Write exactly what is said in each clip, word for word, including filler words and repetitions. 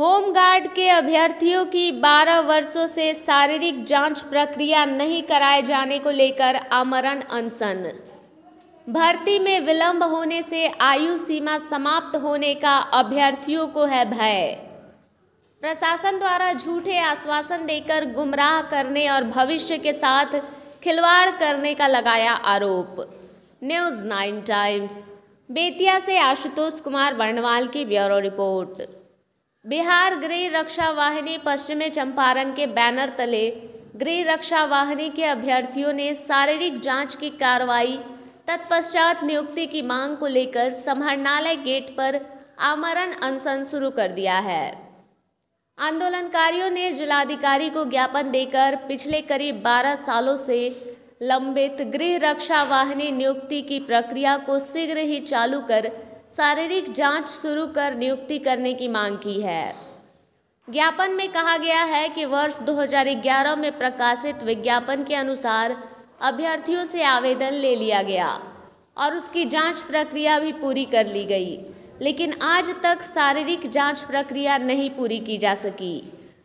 Home guard के अभ्यर्थियों की बारह वर्षों से शारीरिक जांच प्रक्रिया नहीं कराए जाने को लेकर आमरण अनशन। भर्ती में विलंब होने से आयु सीमा समाप्त होने का अभ्यर्थियों को है भय। प्रशासन द्वारा झूठे आश्वासन देकर गुमराह करने और भविष्य के साथ खिलवाड़ करने का लगाया आरोप। न्यूज़ नाइन टाइम्स बेतिया से आशुतोष कुमार वर्णवाल की ब्यूरो रिपोर्ट। बिहार गृह रक्षा वाहिनी पश्चिमी चंपारण के बैनर तले गृह रक्षा वाहिनी के अभ्यर्थियों ने शारीरिक जांच की कार्रवाई तत्पश्चात नियुक्ति की मांग को लेकर समाहरणालय गेट पर आमरण अनशन शुरू कर दिया है। आंदोलनकारियों ने जिलाधिकारी को ज्ञापन देकर पिछले करीब बारह सालों से लंबित गृह रक्षा वाहिनी नियुक्ति की प्रक्रिया को शीघ्र ही चालू कर शारीरिक जांच शुरू कर नियुक्ति करने की मांग की है। ज्ञापन में कहा गया है कि वर्ष दो हज़ार ग्यारह में प्रकाशित विज्ञापन के अनुसार अभ्यर्थियों से आवेदन ले लिया गया और उसकी जांच प्रक्रिया भी पूरी कर ली गई, लेकिन आज तक शारीरिक जांच प्रक्रिया नहीं पूरी की जा सकी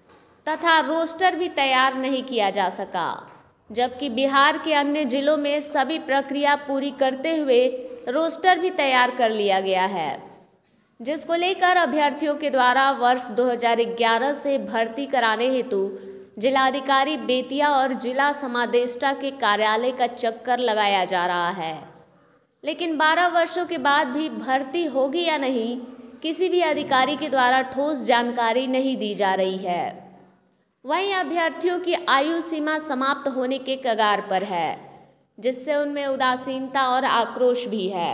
तथा रोस्टर भी तैयार नहीं किया जा सका, जबकि बिहार के अन्य जिलों में सभी प्रक्रिया पूरी करते हुए रोस्टर भी तैयार कर लिया गया है, जिसको लेकर अभ्यर्थियों के द्वारा वर्ष दो हज़ार ग्यारह से भर्ती कराने हेतु जिलाधिकारी बेतिया और जिला समादेष्टा के कार्यालय का चक्कर लगाया जा रहा है, लेकिन बारह वर्षों के बाद भी भर्ती होगी या नहीं, किसी भी अधिकारी के द्वारा ठोस जानकारी नहीं दी जा रही है। वहीं अभ्यर्थियों की आयु सीमा समाप्त होने के कगार पर है, जिससे उनमें उदासीनता और आक्रोश भी है।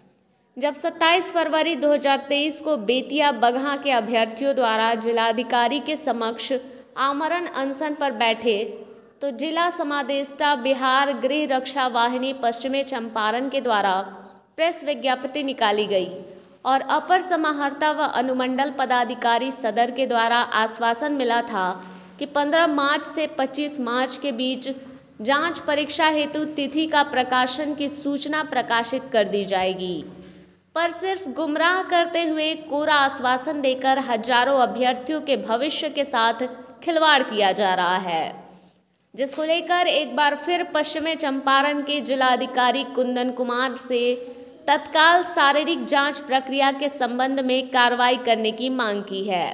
जब सत्ताईस फरवरी दो हज़ार तेईस को बेतिया बगहा के अभ्यर्थियों द्वारा जिलाधिकारी के समक्ष आमरण अनशन पर बैठे तो जिला समादेष्टा बिहार गृह रक्षा वाहिनी पश्चिमी चंपारण के द्वारा प्रेस विज्ञप्ति निकाली गई और अपर समाहर्ता व अनुमंडल पदाधिकारी सदर के द्वारा आश्वासन मिला था कि पंद्रह मार्च से पच्चीस मार्च के बीच जांच परीक्षा हेतु तिथि का प्रकाशन की सूचना प्रकाशित कर दी जाएगी, पर सिर्फ गुमराह करते हुए कोरा आश्वासन देकर हजारों अभ्यर्थियों के भविष्य के साथ खिलवाड़ किया जा रहा है, जिसको लेकर एक बार फिर पश्चिमी चंपारण के जिलाधिकारी कुंदन कुमार से तत्काल शारीरिक जांच प्रक्रिया के संबंध में कार्रवाई करने की मांग की है।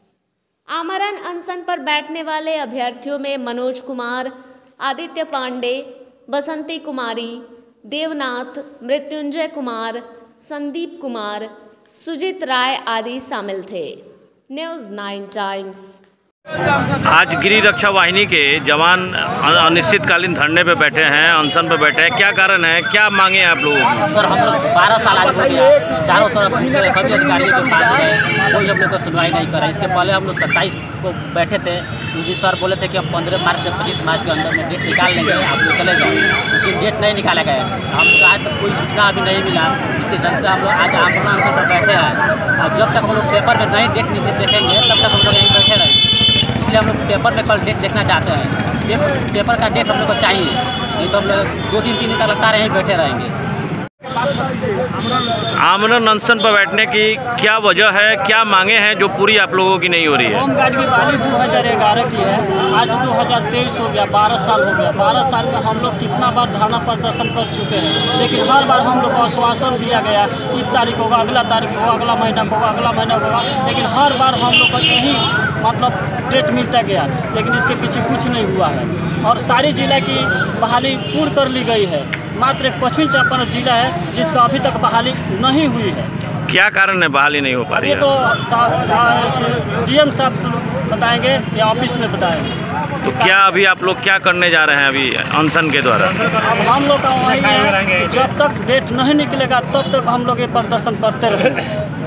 आमरण अनशन पर बैठने वाले अभ्यर्थियों में मनोज कुमार, आदित्य पांडे, बसंती कुमारी, देवनाथ, मृत्युंजय कुमार, संदीप कुमार, सुजीत राय आदि शामिल थे। News nine times. आज गृह रक्षा वाहिनी के जवान अनिश्चितकालीन धरने पे बैठे हैं, अनशन पे बैठे हैं, क्या कारण है, क्या मांगे हैं आप लोग? सर, हम लोग बारह साल आगे हो गया, चारों तरफ सभी अधिकारियों के पास गए, कोई हम लोग को सुनवाई नहीं करा। इसके पहले हम लोग सत्ताईस को बैठे थे, क्योंकि सर बोले थे कि हम पंद्रह मार्च से पच्चीस मार्च के अंदर में डेट निकाल लेंगे, आप लोग चले जाओ, उसकी डेट नहीं निकाला गया। हम लोग आज तक कोई सूचना अभी नहीं मिला, इसके चलते हम लोग आज आमरण अनशन पर बैठे हैं और जब तक हम लोग पेपर में नई डेट देखेंगे तब तक हम लोग यहीं बैठे रहेंगे। इसलिए हम लोग पेपर में कल डेट देखना चाहते हैं, पेपर, पेपर का डेट हम लोग को चाहिए, नहीं तो हम लोग दो दिन तीन दिन तक लगातार यहीं बैठे रहेंगे। आमरण अनशन पर बैठने की क्या वजह है, क्या मांगे हैं जो पूरी आप लोगों की नहीं हो रही है? होमगार्ड की बहाली दो हज़ार ग्यारह की है, आज दो हज़ार तेईस हो गया, बारह साल हो गया। बारह साल में हम लोग कितना बार धरना प्रदर्शन कर चुके हैं, लेकिन हर बार हम लोग को आश्वासन दिया गया इस तारीख होगा, अगला तारीख होगा, अगला महीना होगा, अगला महीना होगा, लेकिन हर बार हम लोग को यही मतलब डेट मिलता गया, लेकिन इसके पीछे कुछ नहीं हुआ है। और सारी जिला की बहाली पूर्ण कर ली गई है, मात्र एक पश्चिमी चंपारण जिला है जिसका अभी तक बहाली नहीं हुई है। क्या कारण है बहाली नहीं हो पा रही है? ये तो डीएम साहब बताएंगे या ऑफिस में बताएंगे। तो क्या अभी आप लोग क्या करने जा रहे हैं अभी अनशन के द्वारा? अब हम लोग का वही है, जब तक डेट नहीं निकलेगा तब तक हम लोग ये प्रदर्शन करते रहेंगे।